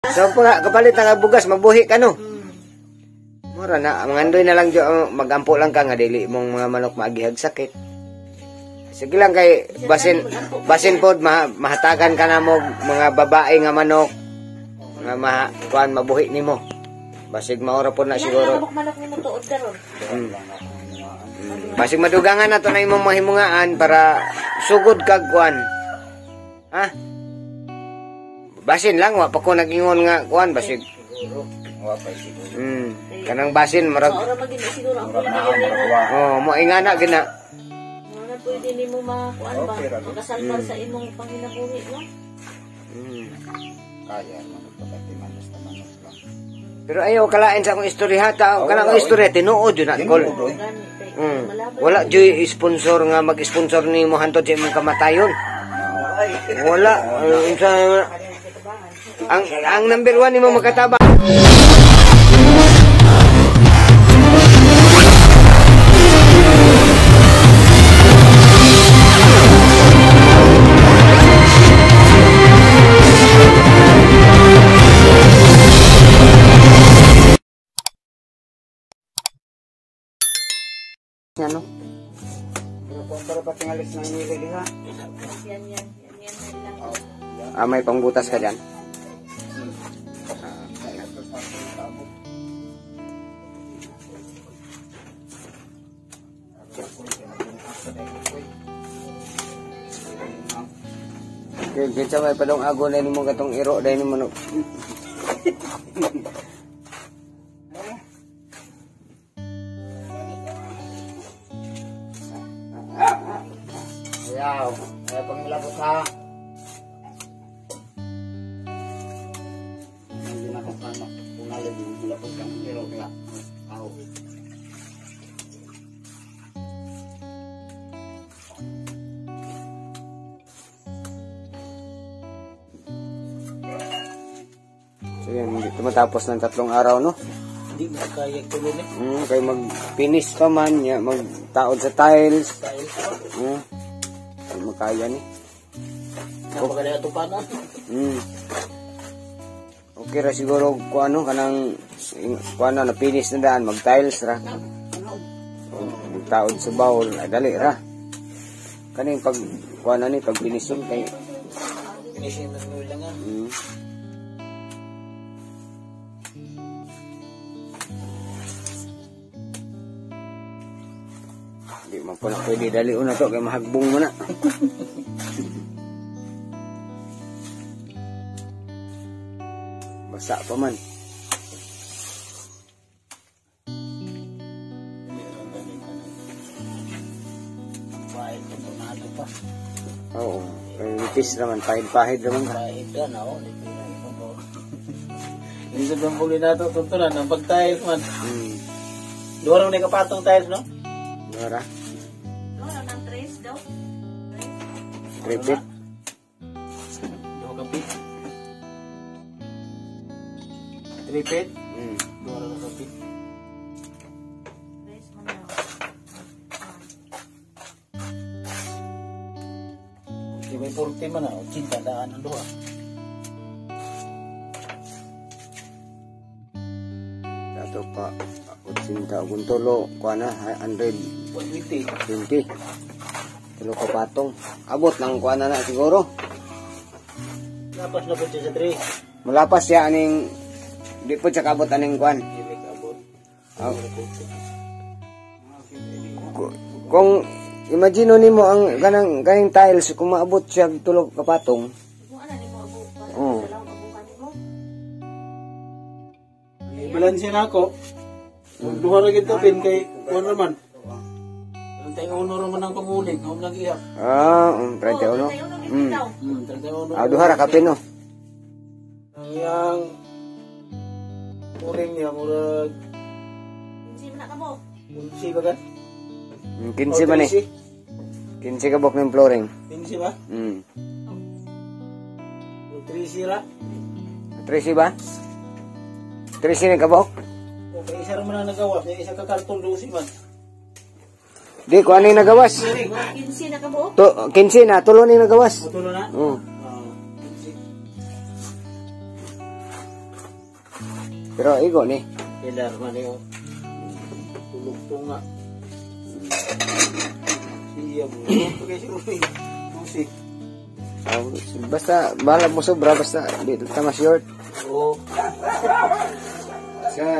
So kapalit nga bugas mabuhi ka no. Mura na mangandoy na lang magampo lang ka nga dili mong mga manok maagihag sakit. Sige lang kay basin pod mahatagan ka na mo mga babae nga manok nga kuan mabuhi nimo. Basig maora pod na siguro. Manok nimo tuod karon. Basig madugangan na to na imong mahimungaan para sugod kag kuan. Ha? Basin lang wa pa ko nag-ingon nga kuan basig. Wa pa siguro. Kanang basin marag. Ora magin siguro ang mo ingana gina. Wala pwede nimo makuan ba? Makasalbar sa imong panginabuhi no? Kaya man pagkati manos naman lang. Pero ayaw kalain sa akong istorya ta. Kanang istorya tinuod yun at kol. Wala joy sponsor nga mag-sponsor nimo hantod sa imong kamatayon. Wala ang number 1 nimo magkataba. Ano? Pero kung para pa tingalis ng nilili ha. Yan lang. May pangbutas ka dyan? Kinsa may padong ago na nimo katong iro dahil nimo no. Ayaw, ay pangilabot ha. Hindi na kasama. Kung alam yung hilabot kang hero kaya. Ako. So yan, hindi tumatapos ng 3 araw no? Hindi makakaya tuloy eh. Kaya mag-finish pa man, magtaod sa tiles. Ay makaya ni. Napakala ito pa na. Okay ra siguro kung ano kanang kuan na finish na daan mag-tiles ra. Magtaod sa bowl, dali ra. Kaning pag kuan na ni pag finishing kay Finishing na lang nga. Di man po na pwede dali una to kay mahagbong mo na. Basa pa man. Pahid na tonado pa. Oo. Kay nitis naman, pahid-pahid naman ka. Pahid ka na o. Hindi sa bambuli na ito, tuntunan, ang pag-tiles man. Doon naman yung kapatong tiles, no? Dora. Wala nang trace daw. Repeat. Doon kapit. Repeat. Doon na kapit. Trace man daw. Di may 40 man na, 80 daan ang doha. Dato pa, 80 guntolo, kuana, 100. 120. 20. Tulo ka patong. Abot lang kuana na siguro. Lapas na po siya sa 3. Mulapas siya aning di po siya kabot aning kuan. Hindi kabot. Kung imagine nimo ang kanang tiles kung maabot siya tulo ka patong. Kung ano nimo abukan. Oo. Dalang abukan nimo. Balansya na ako. Duha na gito pin kay kuan naman. Ang tayo uno naman ang pamuling, ang nag-iyak. 31. 31. Duha ra ka pin no. Ang yang muling niya murag Hindi man na mo. kunsi ba kan? 15 man eh. 15 ka bok ng flooring. Kunsi ba? 3 sila. 13 ba? 13 ka bok? Okay, isa naman ang nagawa. Isa ka karton 12 man. Di ko ani nagawas. 15 na ka mo. 15 na tulo ni nagawas. Matulo na? Oo. Pero igo ni. Pilar man yung tulog tunga. Siya mo. Pagkaya siya musik. Basta bahala mo sobra basta di tama short. Oo. Sa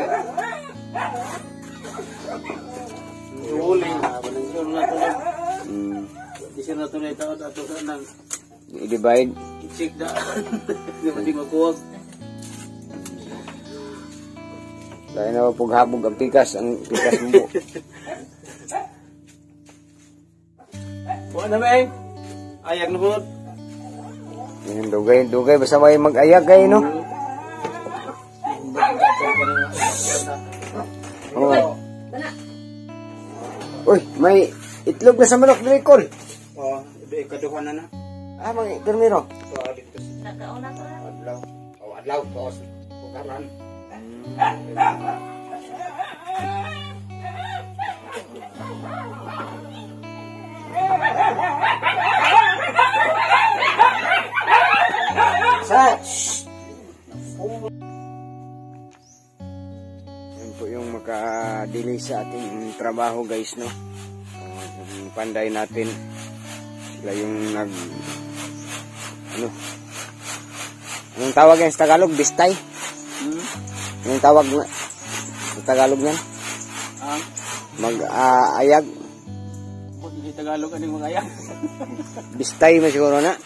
uling. Balang na tulog. Di siya natuloy tao ato sa nang i-divide. i-check na. Hindi mo di makuwag. Dahil na paghabog ang pikas mo. Buwan na ba ayag na po. Yan dugay basta may mag-ayag kayo no. Oh. Uy, may itlog na sa manok diri kol. Oh, ikaduhan na na. Ah, mga permiro. So, dito sa Nakauna ko na. adlaw. Oh, adlaw to sa pukaran. Yan po yung makadili sa ating trabaho guys no. Yung panday natin. Sila yung anong tawag yan sa Tagalog? Bistay? Anong tawag na sa Tagalog yan? Mag-ayag? Hindi Tagalog ano yung mga ayag? Bistay mo siguro na.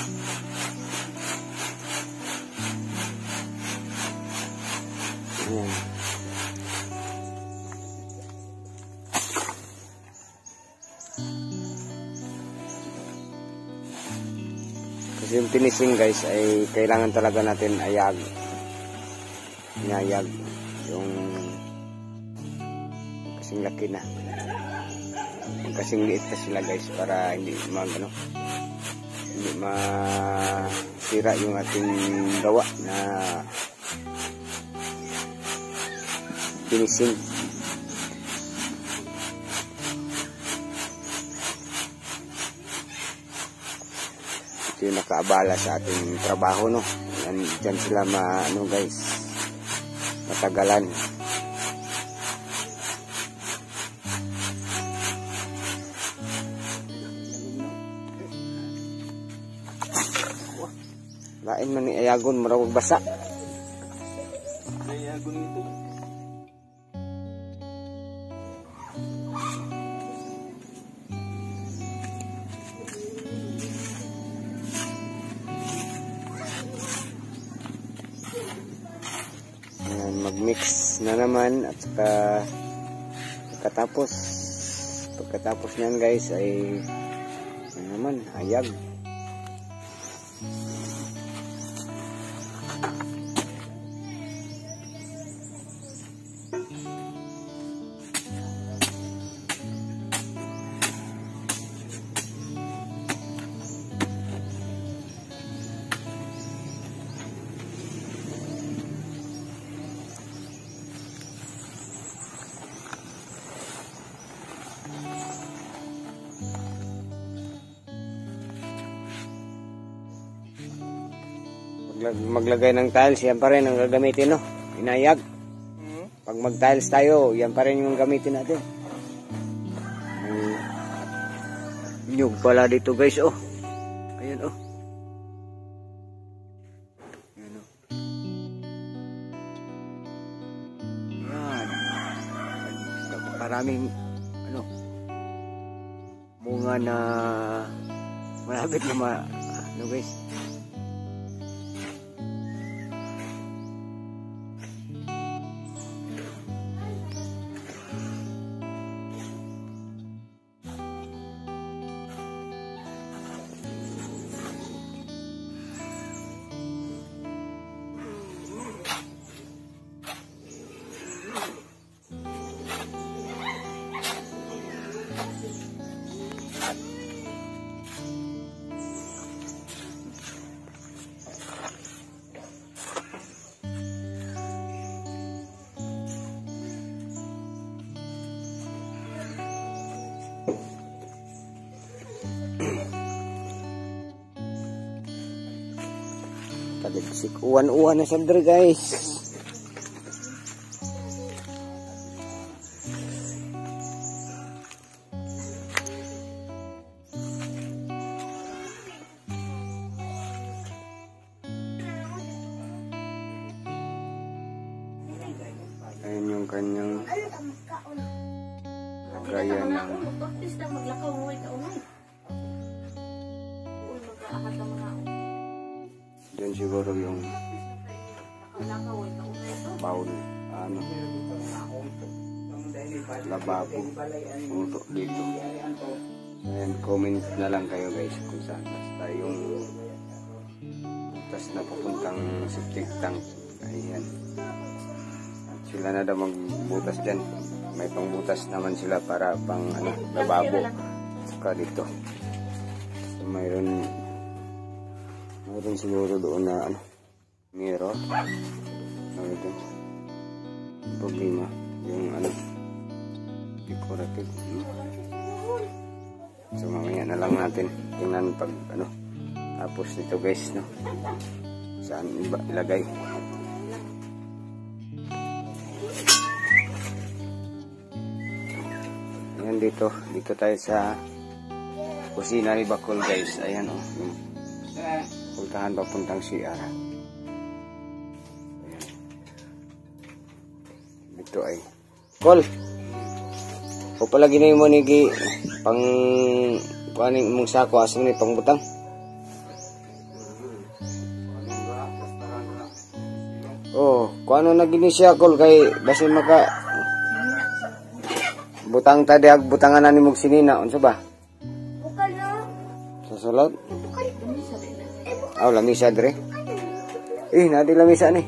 Ayan. Kasi yung finishing guys ay kailangan talaga natin ayag. Inayag. Yung kasing laki na. Yung kasing liit na sila guys para hindi hindi masira yung ating gawa na finishing. Ito yung nakaabala sa ating trabaho no. Diyan sila guys matagalan. Lain man ni ayagon marawag basa. Ayagon ito. Ayan, mag-mix na naman at saka pagkatapos niyan guys ay naman ayag. Maglagay ng tiles, yan pa rin ang gagamitin no. Inayag. Pag mag-tiles tayo, yan pa rin yung gamitin natin. Nyug pala dito guys oh. Ayan oh. Ayan oh. Yan. Maraming bunga na malapit na guys. Taligsik uwan-uwan na sandre guys. Yan yung kanyang gaya ng Magpapis na maglakaw mo ay kaunay. Uy, mag-aakat na mga yan siguro yung lakaw ay kaunay ito. bowl, ano, lababo, puto dito. Ayan, comment na lang kayo guys kung saan basta yung butas na papuntang septic tank. Ayan. At sila na daw magbutas dyan. May pangbutas naman sila para pang ano, lababo. Saka dito. So, mayroon siguro doon na ano, mirror. Mayroon. Problema yung ano, decorative. So mamaya na lang natin tingnan pag ano tapos nito guys, no, saan iba ilagay. Ayan, dito tayo sa kusina ni Bakol guys. Ayan o, yung puntahan papuntang CR. Ayan. Dito ay Kol, o pala ginayin mo ni pang kuaning mong sako asin ni pangbutang. Oh, kuano na gini siya Kol kay basin maka butang tadi ag butangan ni mong sinina unsa ba? Bukal na. Sa sulod? Aw lamisa dire. Na di lamisa ni.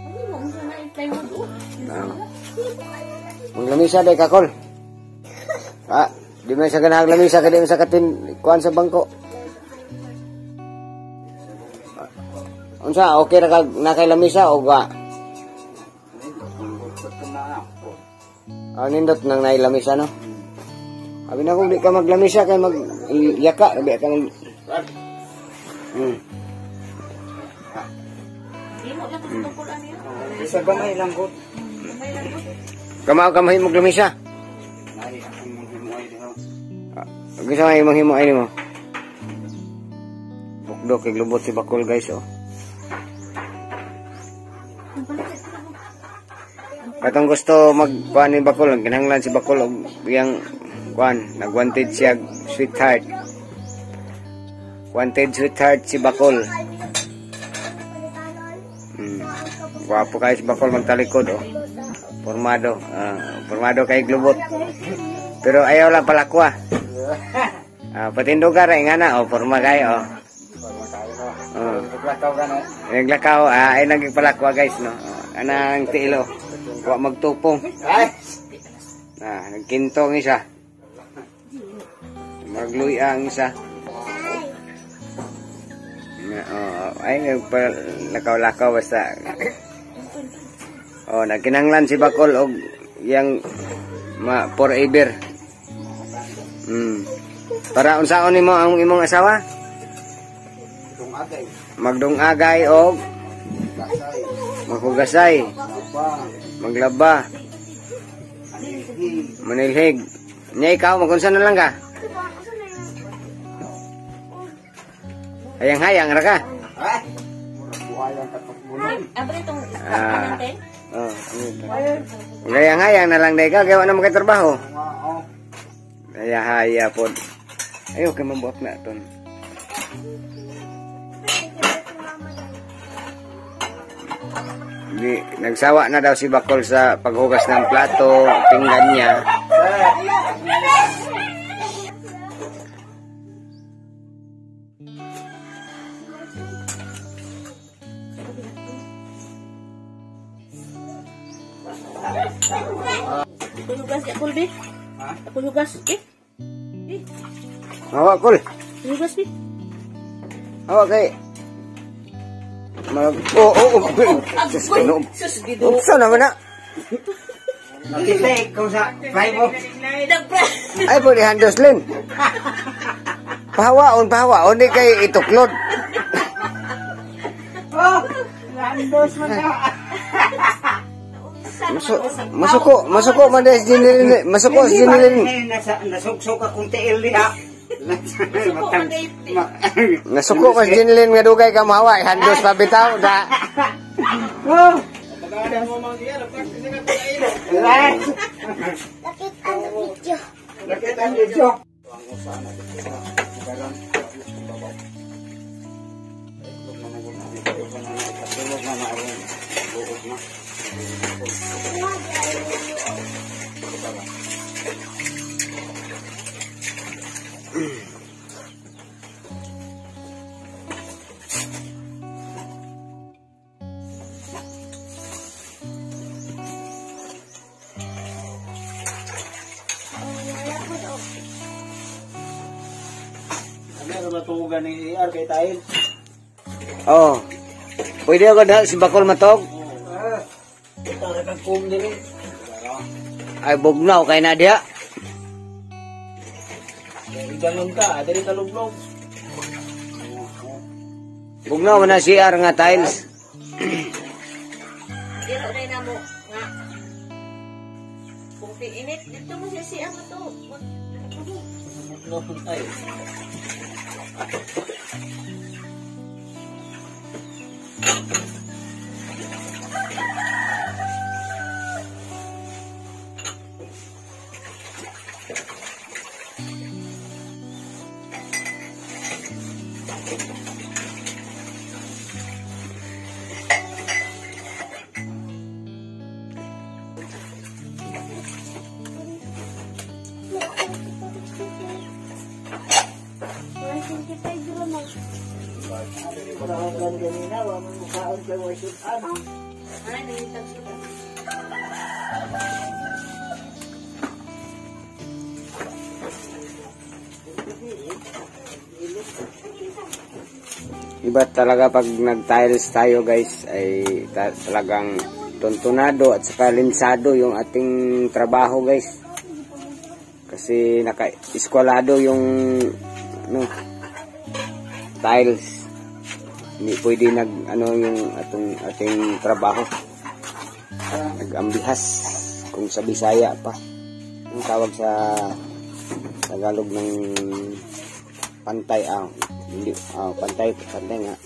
Mong lamisa day ka Kol. Di man sa ganang lamisa ka di man sa katin kuan sa bangko. Unsa okay ra na kay lamisa o ba? Nindot nang nailamisa no. Abi na kung di ka maglamisa kay mag yaka abi ka mag Isa gamay lang ko. Kamay mo lamisa. Gusto nga yung himuay mo. Bukdo kay glubot si Bakol guys oh. Katong gusto magkuhan ni Bakol, kinahanglan si Bakol og yang kuan, nag-wanted siya sweetheart. Wanted sweetheart si Bakol. Guwapo kayo si Bakol magtalikod oh. Formado, formado kay glubot. Pero ayaw lang palakwa. Patindugan rin nga na, forma kayo. Naglakaw, ay nagpalakwa guys, no. Anang tiilo, huwag magtupong. Nagkintong isa. Magluy ang isa. Ay, nagpalakaw-lakaw basta. Nagkinanglan si Bakol og yang forever. Para unsaon nimo ang imong asawa? Magdungagay og maghugasay, maglaba, manilhig. Nya ikaw magunsa na lang ka? Hayang-hayang ra ka? Abre itong natin? Hayang-hayang na lang day ka, gawa na magkatrabaho. Haya po. Ayaw kayo mabuhat na ito. Nagsawa na daw si Bakol sa paghugas ng plato, pinggan niya. Ako hugas ya, Kol, be? Ako hugas, eh? Hawa, Kol. Hugas, be? Hawa kay... Saan naman na? Nakitay ko sa fly mo. Ay, pwede handos lin. Pahawaon. Di kay ituklod. Handos mo na. Masuko man dahil sinilin. Masuko sinilin. Nasuksok akong tiil niya. Nasuko mas sinilin nga dugay ka mahawa. Handos pabitaw da. mo mga diyan, practice ka kain. Right. Lakit ang video. Lakit ang video. Ang usana dito sa dagang babaw. Tulog na buot na. Ano ba tugan ni AR kay Tail? Oh. Pwede ako na si Bakol matog? Ito rin ang kum din eh. Ay bugnaw kay Nadia. Dari galon ka, dari kalublog. Bugnaw man na si R nga tiles. Diro na na mo nga. Kung piinit, dito mo siya mo to. No, ay. Ay, nangitag sila. Iba talaga pag nag-tiles tayo guys ay talagang tuntunado at saka linsado yung ating trabaho guys. Kasi naka-eskwalado yung tiles. Hindi pwede yung ating trabaho. Nag-ambihas kung sa Bisaya pa. Ang tawag sa Tagalog ng pantay pantay nga.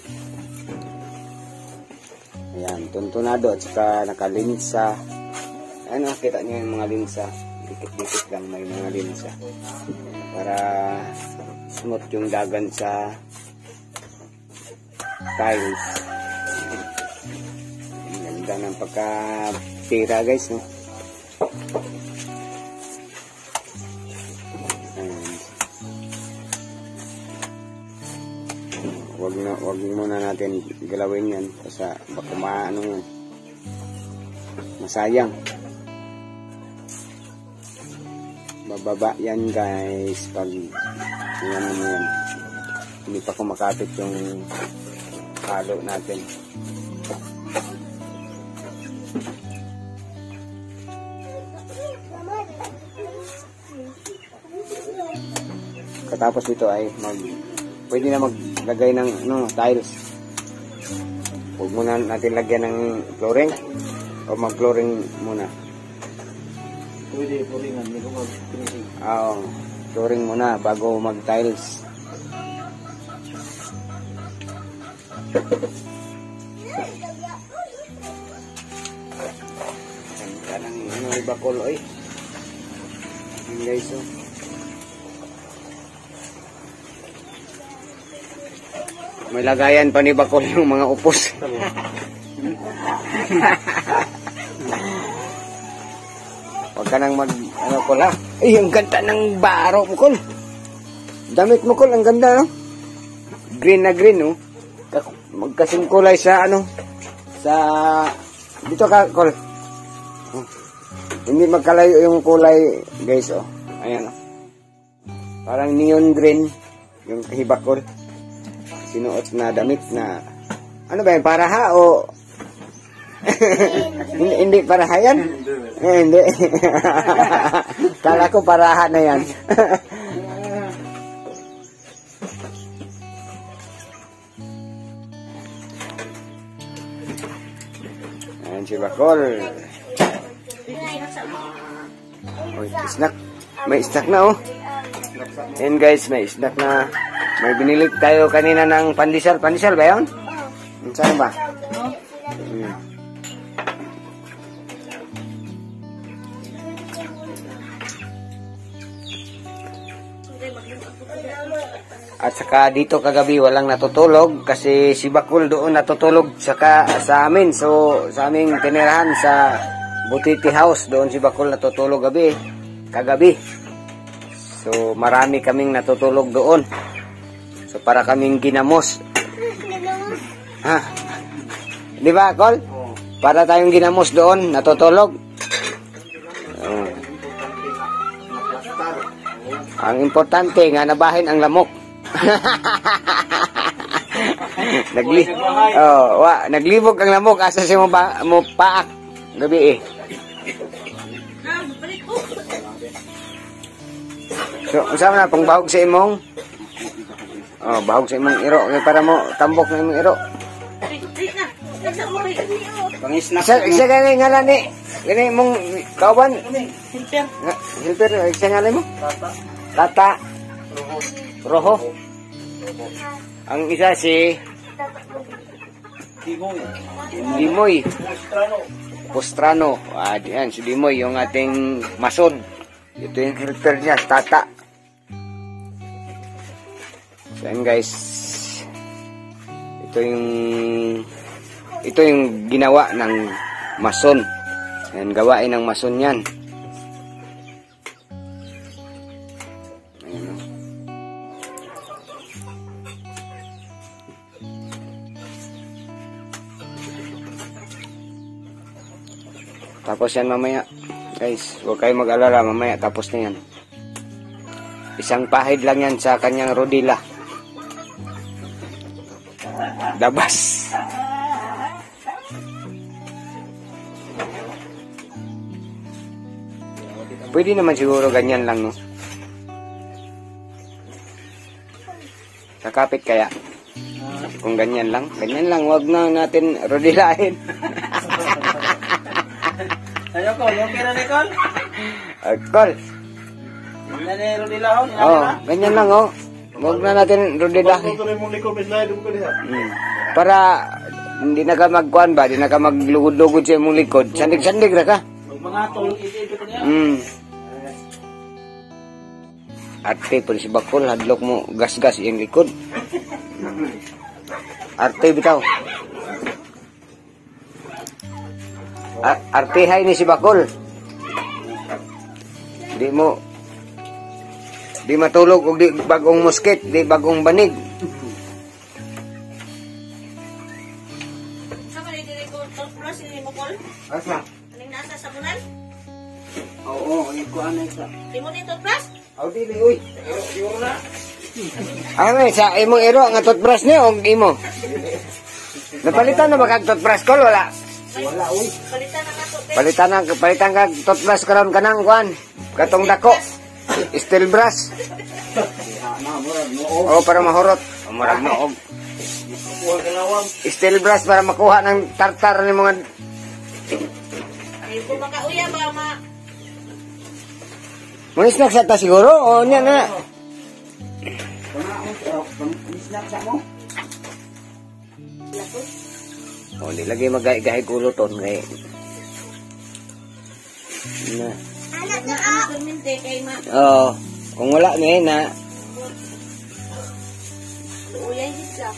Ayan, tuntunado at saka nakalinsa. Ano, kita niyo yung mga linsa. Dikit-dikit lang may mga linsa. Para smooth yung dagan sa tiles. Ang ganda ng pagka-tira guys, no? Wag muna natin galawin yan kasi baka masayang. Bababa yan guys pag yan. Hindi pa kumakapit yung halo natin. Katapos ito ay pwede na maglagay ng tiles. Huwag muna natin lagyan ng flooring o mag-flooring muna. Pwede flooringan, hindi ko mag-finishing. Oo, flooring muna bago mag-tiles. Ganda ng bakol oy. Yun guys, oh. May lagayan pa ni Bakol yung mga upos. Huwag ka nang Kol ha. Ay, ang ganda ng baro mo, Kol. Damit mo, Kol, ang ganda, no? Green na green, no? Magkasing kulay sa, sa, dito ka, Kol. Oh. Hindi magkalayo yung kulay, guys, oh. Ayan, oh. Parang neon green, yung hibakol. Sinuot na damit na ano ba yan, paraha o hindi paraha yan? Hindi. Kala ko paraha na yan. Ayan si Bakol. Oy, snack. May snack na, oh. Ayan guys, may snack na. May binili tayo kanina ng pandesal. Pandesal ba yun? Saan ba? At saka dito kagabi walang natutulog kasi si Bakul doon natutulog saka sa amin. So sa aming tinirahan sa Butiti House, doon si Bakul natutulog kagabi. So marami kaming natutulog doon. So para kaming ginamos. Ha? Di ba, Kol? Para tayong ginamos doon, natutulog. Ang importante nga nabahin ang lamok. Naglibog ang lamok asa siya mo paak gabi eh. So, usama na pang bahog sa imong. Bahog sa imong iro kay para mo tambok na imong iro. Pangisnak. Isa gani ngalan ni. Gani mong kawan. Hilper, isa ngalan mo? Tata. Roho. Ang isa si Dimoy. Postrano. Diyan, si Dimoy, yung ating mason. Ito yung filter niya, Tata. So, yan guys. Ito yung ginawa ng mason. Yan, gawain ng mason yan. Tapos yan mamaya. Guys, huwag kayo mag-alala. Mamaya tapos na yan. Isang pahid lang yan sa kanyang rodila. Dabas. Pwede naman siguro ganyan lang, no? Kakapit kaya? Kung ganyan lang. Huwag na natin rodilahin. Ayo, Kol. Okay na ni Kol? Kol. Nanero nila ho. Ganyan lang, oh. Huwag na natin rodilahin. Para hindi na ka magkuhan ba? Hindi na ka maglugod-lugod sa imong likod. Sandig-sandig na ka. Mga tol, ito niya. Arte po si Bakul, hadlok mo gas-gas yung likod. Arte bitaw. Artehay ni si Bakul. Di matulog og di bagong musket, di bagong banig. Sa man dire ko plus ni mo Kol? Asa? Aning nasa sa bunan? Oo, iko ana isa. Imo ni toothbrush? Dili uy. Sa imong iro nga toothbrush ni og imo. Napalitan na ba kag toothbrush Kol wala? Wala uy. Palitan ka toothbrush karon kanang kuan. Katong dako. Steel brush. Para mahurot. Murag noog. Steel brush para makuha ng tartar ni mga. Ay ko makauya ba ma? Mga snack sa ta siguro o nya na. Snack sa mo? Di lagi maggahi kuluton kay. Na. Anak na permente kay ma. Kung wala na Uyay gid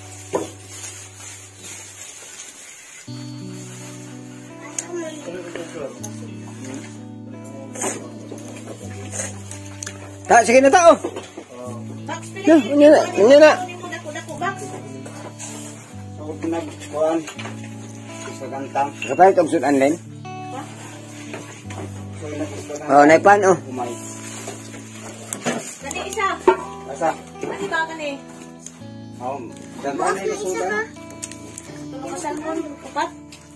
sige na tao. Box Nya na. Dako box. So, pinagkuhan. Sa gantang. Kapay og sud online. Naipan Umay. Kani isa. Asa? Kani ba kani? Dantan na sudan. Tulong ka salmon, upat.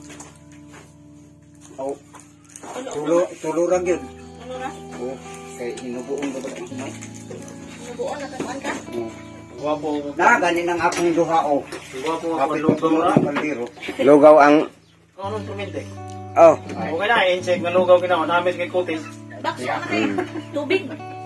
Tulurang yun. Ano na? Kay inubuong ba ito sumay? Inubuon na tatuan ka? Guwapo. Gani ng akong duha o. Guwapo ako lugaw na. Lugaw ang Anong tuminti? Okay na, insect na lugaw ginawa. Namin kay kutis. Bakso na kay tubig.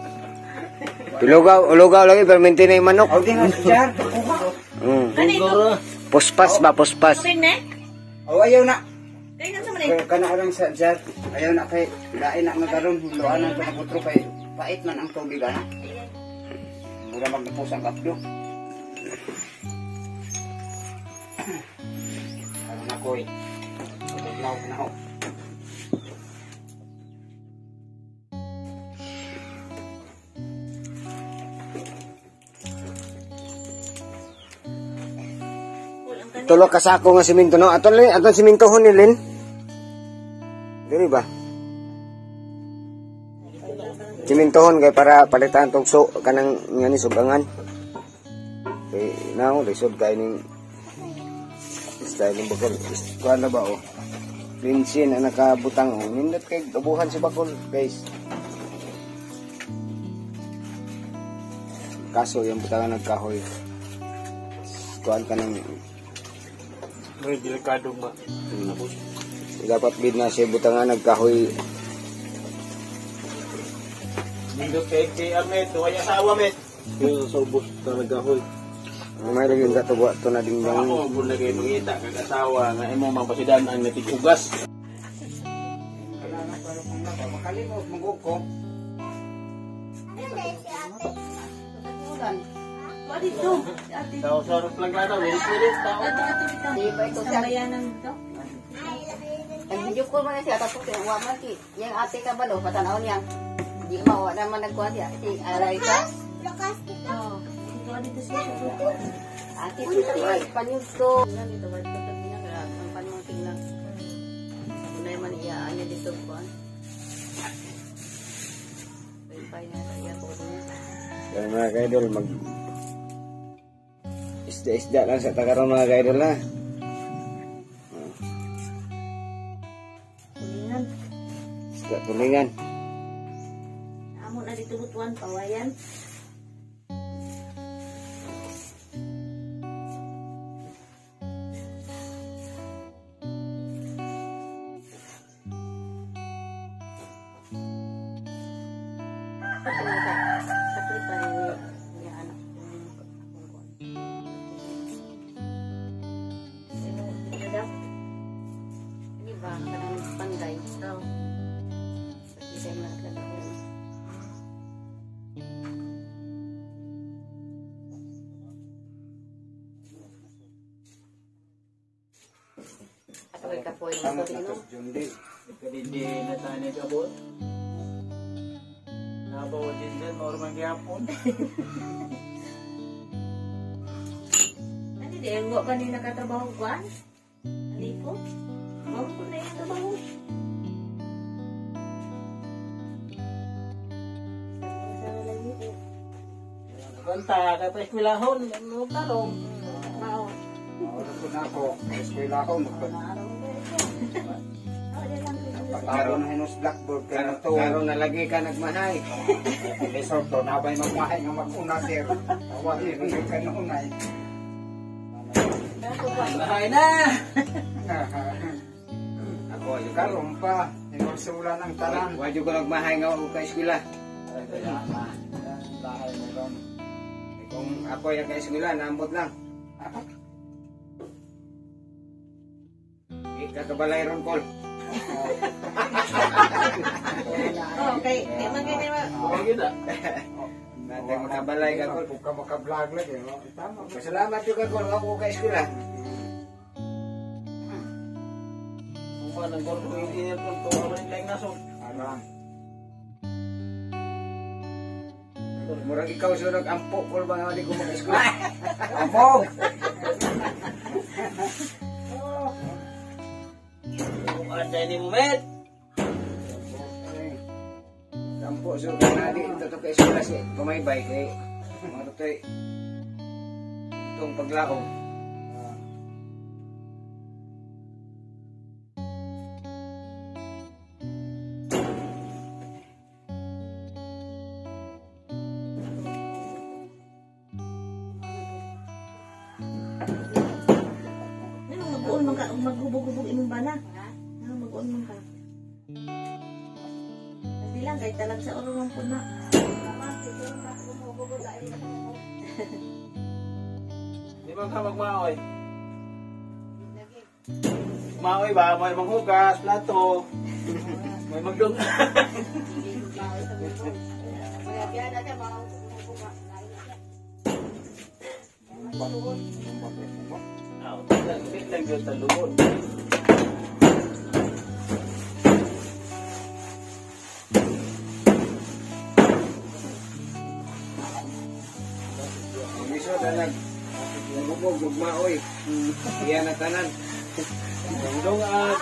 Lugaw lagi permente na yung manok. Di nga siya. Kani ito? Pospas ba, pospas. Tubig na? Ayaw na. Kaya na sa manay. Kana lang sa jar. Ayaw na kay lain na nga karon. Luanan ko na putro kay pait man ang tubig ana. Mura magpupos ang kapyo. Ano na ko eh. Paglaw na ako. Kulang ka Tulo ka sako nga siminto no. Aton simintohon ni Lin. Dili ba? Simintohon kay para palitan tong kanang ngani sugangan. Kay now lisod kay ning style ng bakol. Kuan na ba oh. Bensin na nakabutang oh. Nindot kay gabuhan si bakol, guys. Kaso yung butangan nagkahoy. Kuan ka ng May delikado ba? dapat bid na siya butangan nagkahoy. Nindot kay Ahmed, tuway asawa met. Yung sa ubos talaga hoy. May lagi nga to to na ding yang. Ako kung lagay mangita kag asawa nga imo mapasidan ang natigugas. Makalimot mangguko. Wa dito. Ate. Sa sarap lang lata, wala spirit tao. Di ba ito sa bayanan dito? Nag-video call man siya tapos wa man ki. Yang ate ka ba do patanaw niya. Di mao naman nagkuha siya. Si Alaika. Oo. Dito siya. Ate si Panyud ko. Nang dito ba ito niya kaya ang panungting lang. Unay man iya anya dito ko. Pay na iya ko niya. Kaya mga kaidol mag isda lang sa takaron mga kaidol na. Tulingan. Isda tulingan. Amo na dito butuan pawayan. Sakit pa niya anak. Ini ba kanang panday. Oo. Hindi siya makakalaban. Ato kay kapoy mo ko dino. Jundi. Kadidi na tani kabot. Nabawa din din normal gyapon. Ano di ang ba ni nakatrabaho kuan? Hindi ko. Mao ko na yung trabaho. Sa lagi ko. Kanta kay pa eskwelahon, no talong. Mao. Oras ko na ako, eskwelahon Araw ko ito. Oh, di lang ko. Pagkaroon na hinos blackboard kay na to. Karon na lagi ka nagmahay. Resort to nabay magmahay nga mag-una sir. Awali rin kay unay. Nahay na. Ako ayo Karon pa, hinulsulan ang tanan. Wa jud ko nagmahay nga ako ka eskwela. Lahay mo ron. Kung ako yung ka eskwela naambot lang. Kakabalay ron Paul. Oh, kay magkaya Oo yun ah. Natay makabalay ka Paul. Kung ka maka-vlog lagi, no? Tama. Salamat yung ka Paul ako ka eskwela. Kung ba nang gordo ko engineer kung to ako rin lang nason. Alam. Murag ikaw sunod ampo Paul ba nga di ko maka-eskwela. Amog! Kung anday ni Mumet. Ampo sunod na di ito to ka eskwela si kumaybay kay mga toy itong paglaom. maghubog-hubog imong bana. Mag-on man ka. Kasi lang kay talag sa urong puna. Di ba ka magmaoy? Maoy ba? May manghugas, plato. May magdung. Biglang yung talungon. Miso na nagubog, gugmaoy. Iya na tanan. Dong at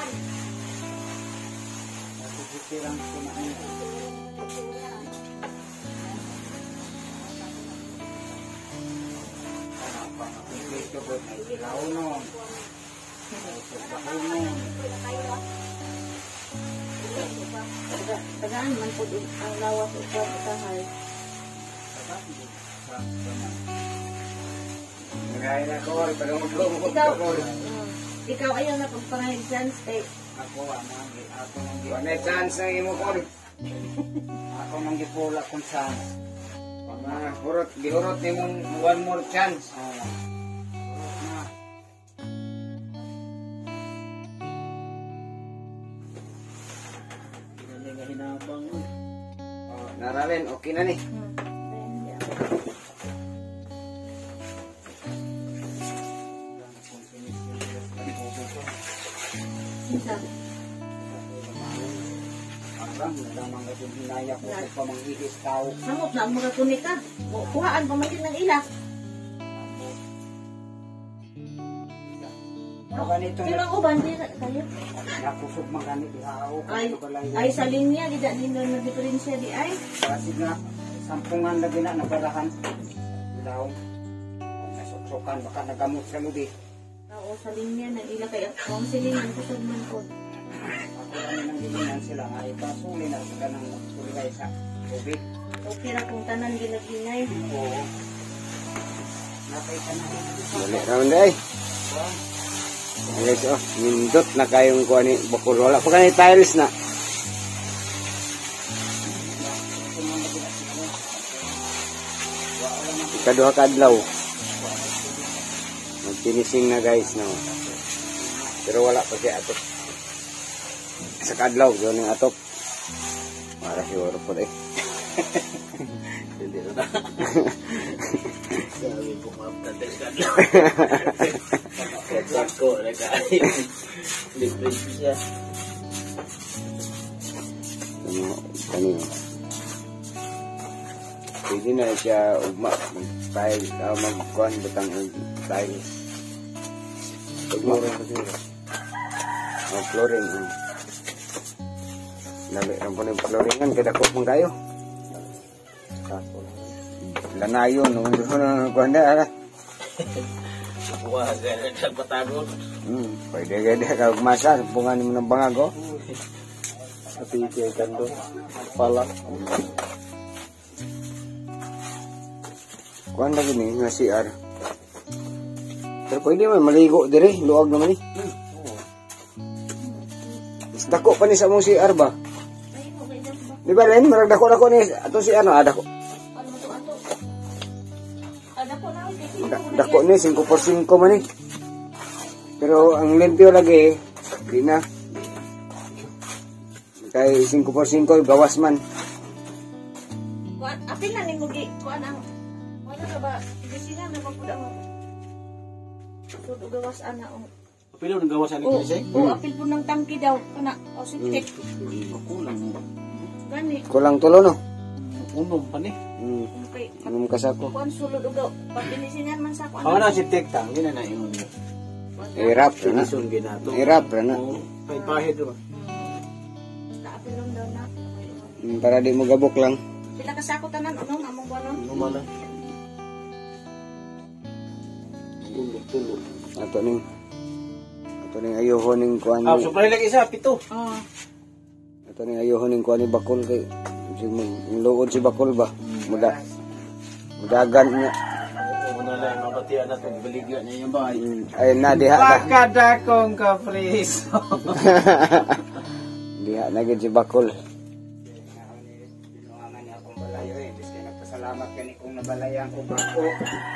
Tagaan man po ang lawas o kahay. Nagaya na ko, pero magulong Ikaw ayaw na pagpangayag dyan, stay. ako nang May chance na imo ko. ako nang gipula kung saan. Gihurot ni mong one more chance. Hindi nga hinabang. Naralin, okay na ni. Lamang na yung hinaya ko sa pamanghihis tao. Samot na ang mga tunika. Kuhaan pa man yun ng ila. Pero ang uban, di na kayo. Nakusog magani ihao. Ay sa linya, di na na diferensya di ay. Kasi nga, sampungan lagi na nabarahan. Ilaw. Nasuksukan, baka nagamot sa ludi. Oo, sa linya ng ila kaya. Ang silingan, kusog man ko. Ako lang nang gilingan sila. Ay, pasuli na sila ng kuligay sa tubig. Okay ra kung tanan ginagingay. Oo. Napay ka na. Dali naman day. Guys, oh, nindot na kayong kuha ni bakul. Wala pa kanay tiles na. Ikaduha ka adlaw. Mag-finishing na guys, no. Pero wala pa siya atop. Sa kadlaw, yun yung atop. Para siguro po eh. Hindi na. Sabi po mapatay ka na. Kaya ko, nagkaayon. Libre siya. Kanino. Pwede na siya mag-tiles, mag-kuhan butang tiles. Flooring pa siya. Flooring. Nabi ang po ng flooringan, kadakot mong kayo. Lanayon, nung gusto na kuhan na. Wah, gano'n siya patagon. Pwede ka magmasa, bungan mo ng bangago. Napiti ay kando. Pala. Kuhan lagi ni, nga CR. Pero pwede man, maligo dire, luag naman ni. Dako pa ni sa mong CR ba? Di ba rin, marag dako-dako ni, ato si ano, dako. Ano to ato? Dako na ako. Dako ni, 5x5 man ni. Pero ang limpyo lagi, di na. Kay 5x5, gawas man. Kuan, apil na ni mugi. Kuan ang, wala ka ba, ibisina na magpudang. Tudo gawas ana. Pero nang gawa sa ni Oo, Kisay? apil po ng tangki daw. Kana, o sitik. Kulang. Gani. Kulang tulo no? Unom pa ni. Okay. Anong kasako? Kuan sulod ugaw. Pagpinisingan man sa kuan. Ako na si Tekta. Hindi na ingon mo. Hirap na. Pinison ginato. Hirap na. Pahid ba? Kaapil lang daw na. Para di mo gabok lang. Pila kasako tanan, ano, among kuan. Lumala. Tulog. Ato ning ayuho ning kuan. Ah, so pala lagi isa, 7. Ah. Ato ning ayuho ning kuan ni bakul kay yung luod si bakul ba? Mudagan niya. Oo na lang, mabatian na itong baligya niya yung bahay. Ay na diha ka. Pakadakong kapriso. Diha na gid si bakul. Nagpasalamat ka ni kung nabalayan ko ba ko.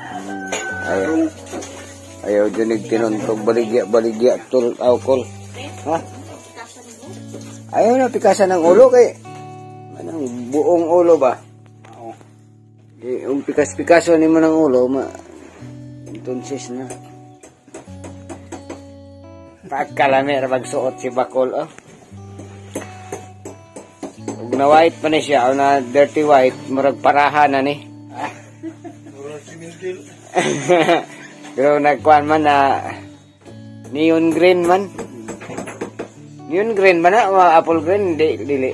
Ayaw dinig tinuntog baligya tul alcohol. Ha? Ayaw na pikasan ng ulo kay anong buong ulo ba? Oo. Yung pikas-pikaso ni mo ng ulo tunsis na. Pagkalami ra magsuot si Bakol oh. Ug na white pa ni siya, o na dirty white, murag parahan na ni. Pero nagkuhan man na neon green man. Neon green man na, o apple green, dili.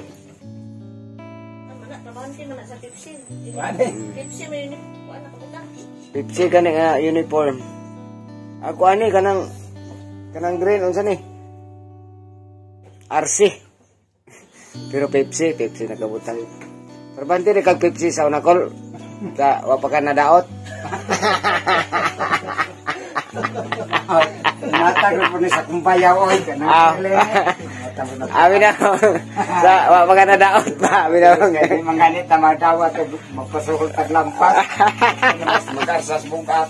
Nabanti man na sa Pepsi. Pepsi may uniform. Ano ka Pepsi ka nga uniform. Ako ani kanang green, unsa ni? RC. Pero Pepsi nakabutang. Perbanti ni kag Pepsi sa unakol. Wa pa ka nadaot. Matag po ni sa kumpayaw oy kanang. Abi na. Sa wa pa ka nadaot ba? Abi na. Manganit ta madawa to magpasuhol tag lampas. Magarsas bungkat.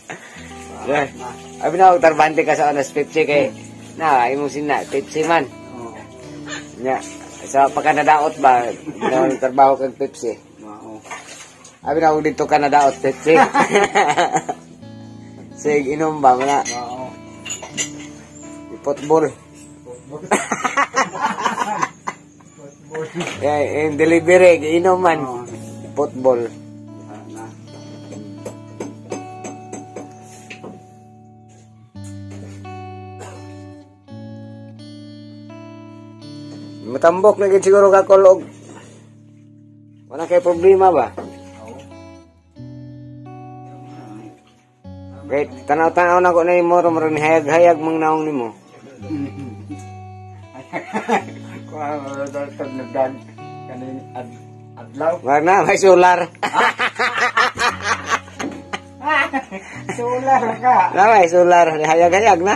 Abi na tarbante ka sa onas Pepsi kay na imong sina Pepsi man. Nya sa pa ka nadaot ba? Na trabaho kag Pepsi. Abi na og dito ka nadaot Pepsi. Sig inom ba mana? Oo. Football. Yung delivery, inom man. Football. Matambok na gid siguro ka kulog. Wala kay problema ba? Wait, tanaw-tanaw na ko na yung moro ni hayag-hayag mang naong ni mo. Kung ano daw nagdag kanin adlaw. Wag na, may solar. Solar ka. Na may solar, hayag-hayag na.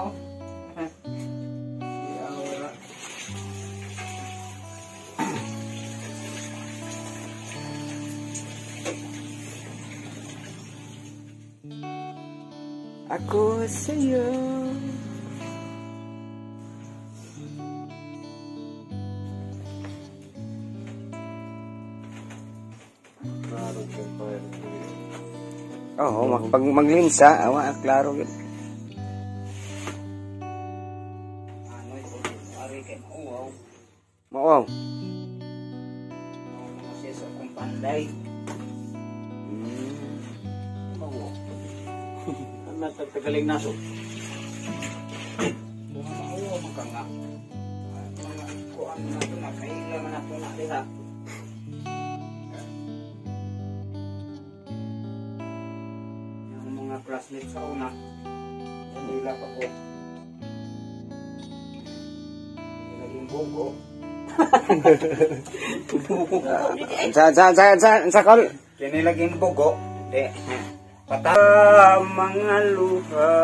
Ako sa'yo. Oo, maglinsa, awa, klaro yun. Mauwaw. Siya sa kumpanday. Nagtagaling naso. Oo, makanga. Kuan na ito na, kaila man ako na diha. Yung mga classmates sa una, nila pa ko. Naging bugo. Sa kol. Kinilaging bugo. Di. Patay mga luha.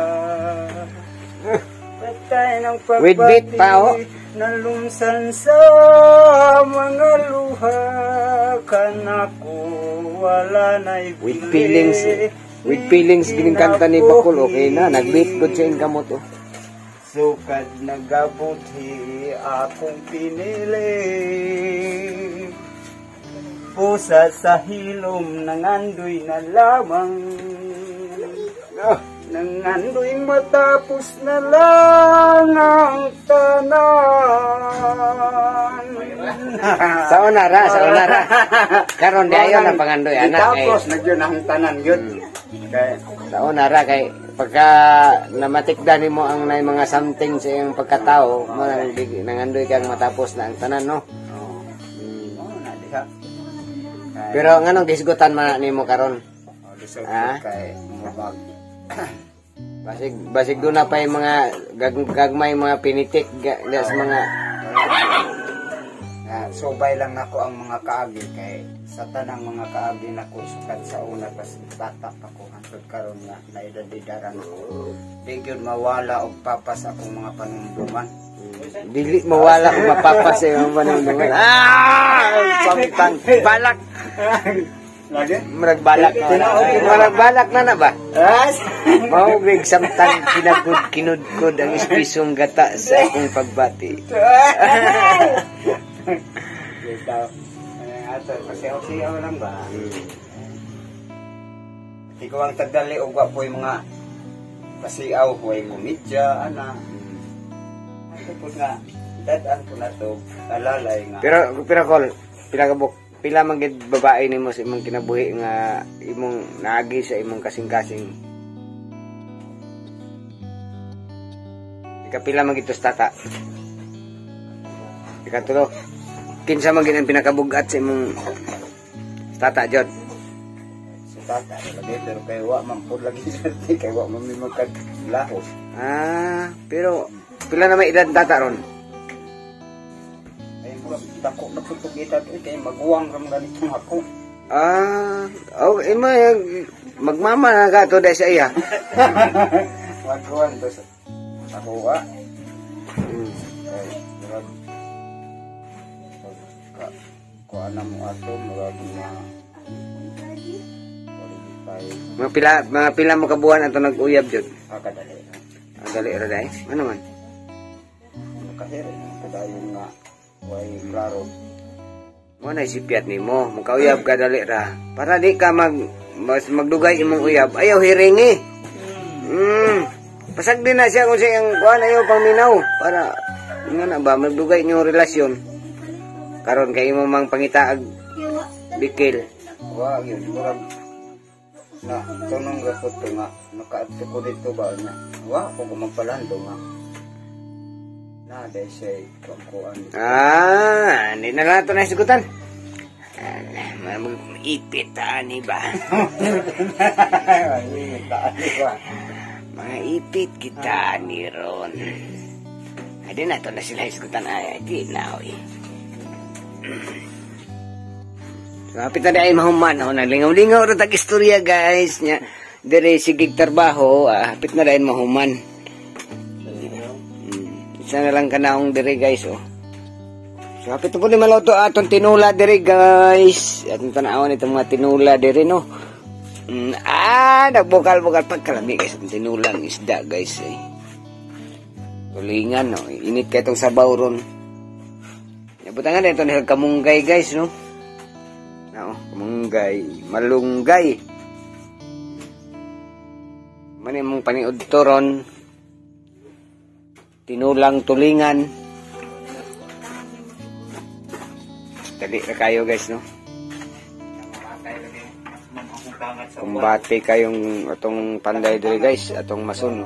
Patay ng With beat pa, oh. Nalumsan sa mga luha. Kanako wala na'y With feelings gining ni Bakul, okay na, nag-beat good sa inkamot, oh. Sukad nagabuti akong pinili. Pusa sa hilom nangandoy na lamang. Nangandoy matapos na lang ang tanan. Sa unara. Karon di ayo na pangandoy anak. Tapos nagyon ang tanan yun. Sa unara kay pagka namatikdan nimo ang nay mga something sa iyong pagkatao, mo nangandoy kang matapos na ang tanan, no? Pero nganong gisgutan man nimo karon? Kay mabag. Basig doon na pa yung mga gagmay mga pinitik sa mga subay lang nako ang mga kaagi kay sa tanang mga kaagi nako sukat sa una bas bata pa ko hangtod karon nga naidadidaran ko. Di gyud mawala og papas akong mga panumduman. dili mawala kung mapapas sa yung panunungan. Samtang balak. Lagi? Maragbalak na ba? Maugig samtang kinudkod ang ispisong gata sa akong pagbati. Ato, kasi lang ba? Ikaw ang tagdali o po yung mga pasiaw, way komedya, ana. Ito po nga, dadaan po na to, alalay nga. Pero Kol, pila man gid babae nimo sa imong kinabuhi nga imong naagi sa imong kasing-kasing. Ikapila man gid tos tata. Ikatulo, kinsa man gid ang pinakabugat sa imong tata jud. Sa tata, lagi, pero kay wa man po lagi kay wa man may magkadlahos. Pero pila na may edad tata ron? Ay, mura, dako na po ito kita kay maguwang ram ganitong ako. Magmama na ka to dahil sa iya. Maguwang to sa nakuha. Ay, murag, kuha na mo ato, murag na Mga pila mo kabuhan ato nag-uyab jud. kadali. Dali ra dai. Ano man? Makahiri, kadayon nga, way klaro. Mo na isipiat nimo, mukauyab ka dali ra. Para di ka magdugay imong uyab. Ayaw hiringi. Pasag din na siya kung siyang kuan ayaw pangminaw para nga na ba magdugay niyo relasyon. Karon kay imo mang pangitaag bikil. Wa yun, murag na tunong ga ko to nga nakaadto ko dito ba na. Wa ko magpalando nga. Na dai siya kuan. Hindi na lang ito na sigutan. Mag-ipit ani ba? Mga ipit kita ni Ron. Hindi na ito na sila sigutan. Di na So, hapit na ay mahuman. Nalingaw-lingaw rin tag-istorya guys. Dire sigig trabaho. Hapit na rin mahuman. Isa na lang kanaong dire guys. So, hapit po ni maluto atong tinula dire guys. Atong tanawan itong mga tinula dire no. Nagbukal-bukal pagkalami guys. Atong tinulang isda guys. Tulingan no. Init ka itong sabaw ron. Butangan ito na kamunggay guys no. Kamunggay. Malunggay. Mani mong paniud to ron. Tinulang tulingan. Dali na kayo guys no. Kumbati kayong atong panday diri guys, atong masun.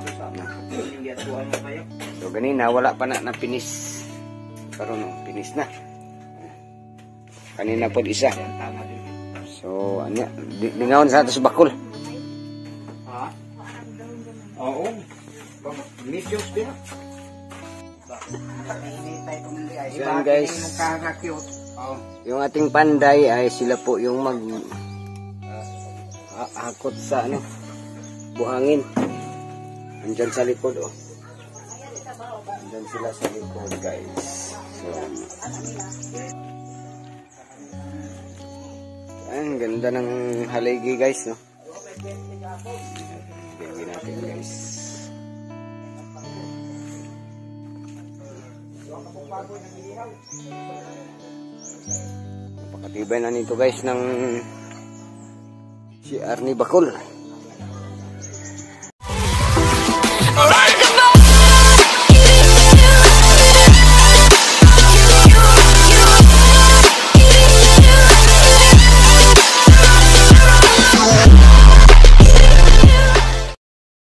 So ganina wala pa na pinis. Karon no, pinis na. Kanina pod isa. So anya lingawon sa atos bakol. Ha? Oo. Misyos din. Yan guys. Yung ating panday ay sila po yung hakot sa buhangin. Andyan sa likod Andyan sila sa likod guys. So, ang ganda ng haligi guys no. Gawin natin guys. Napakatibay na nito guys ng CR ni Bakol.